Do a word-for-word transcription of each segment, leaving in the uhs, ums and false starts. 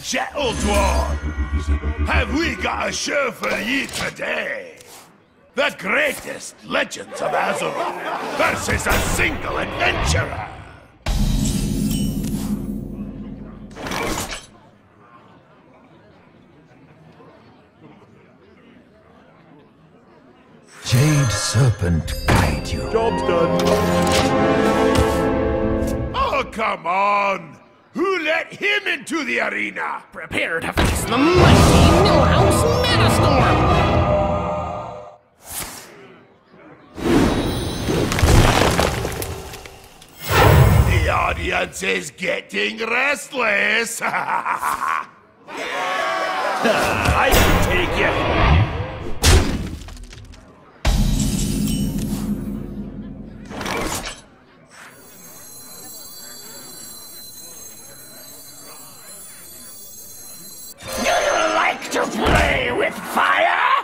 gentle dwarves, have we got a show for ye today? The greatest legends of Azbolg versus a single adventurer! Jade Serpent guide you. Job's done. Oh, come on! Who let him into the arena? Prepare to face the mighty Millhouse Metastorm! The audience is getting restless! I can take it! To play with fire?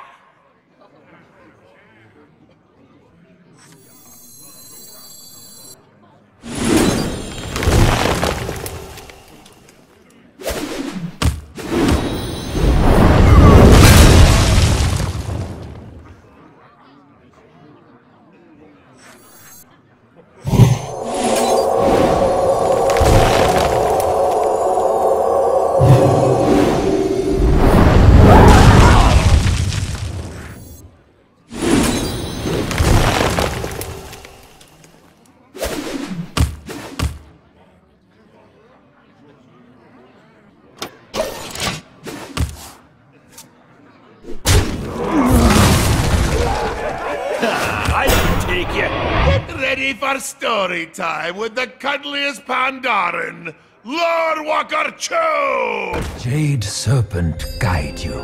Ready for story time with the cuddliest Pandaren, Lord Walker Cho! Jade Serpent guide you.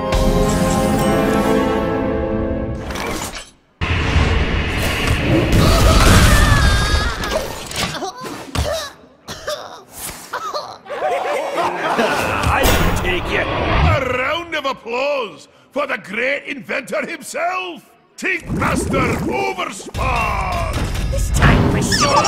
I can take it. A round of applause for the great inventor himself, Tinkmaster Overspawn! This time for sure!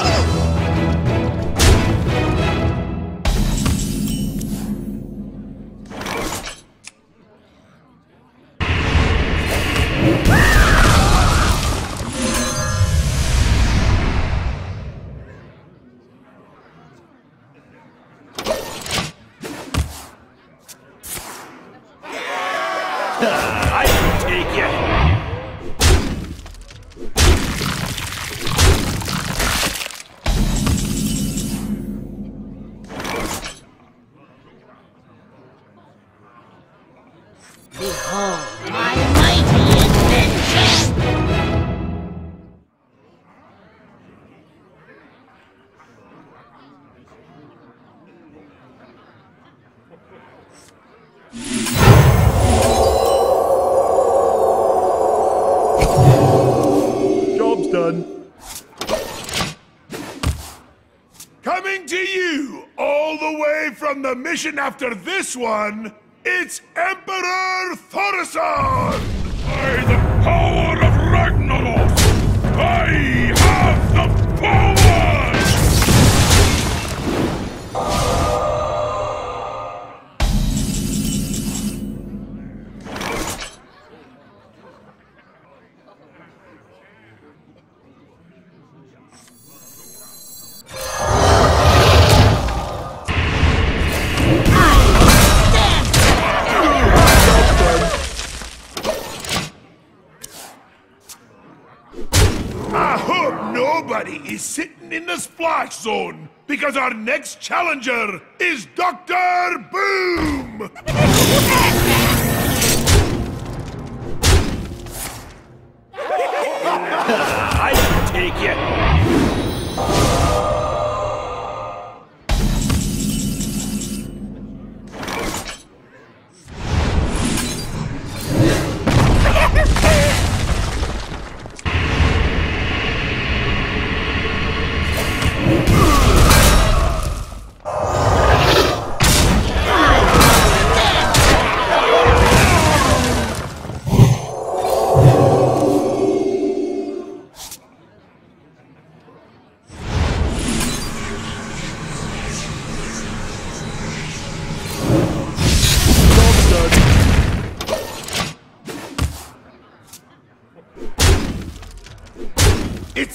I can take it. Behold my mighty invention! Job's done. Coming to you, all the way from the mission after this one, it's Emperor Thorison! By the power of Ragnaros, I have the power! I hope nobody is sitting in the splash zone, because our next challenger is Doctor Boom! I can take it.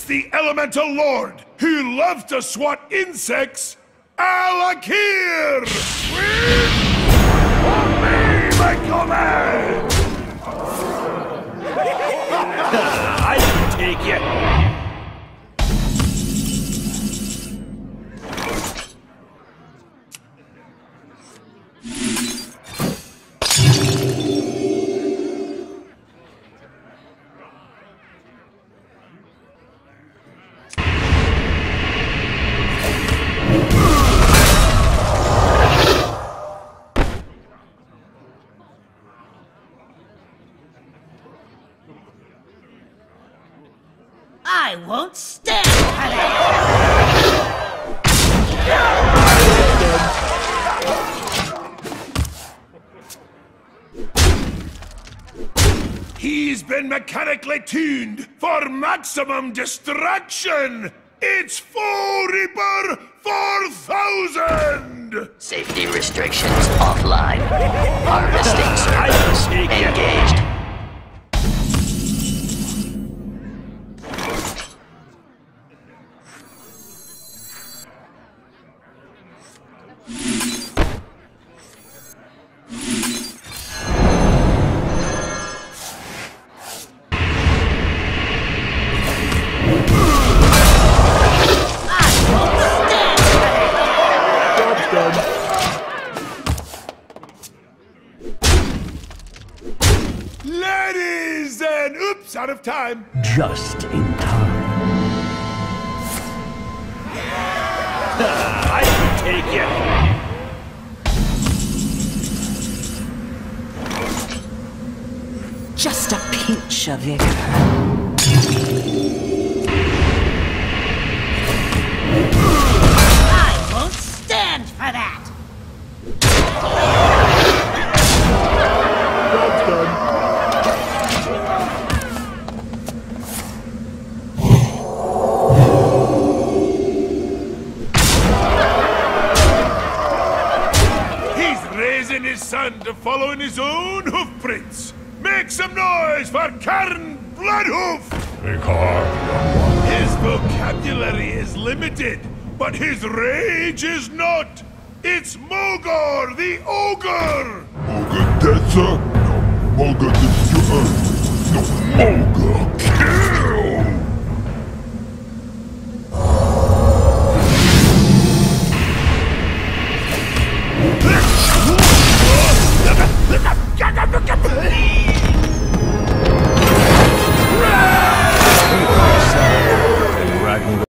the Elemental Lord, who loves to swat insects, Alakir! Obey my command! I can take you. I won't stand for that! He's been mechanically tuned for maximum distraction! It's Foe Reaper four thousand! Safety restrictions offline. Harvesting servos engaged. Ladies and oops, out of time. Just in time. I can take you. Just a pinch of vigor. I won't stand for that! Job's done. He's raising his son to follow in his own hoofprints. Make some noise for Karen Bloodhoof! Take heart, young one. His vocabulary is limited, but his rage is not. It's Mogor the Ogre! Moga Detsa? No, Moga Detsa. No, Moga.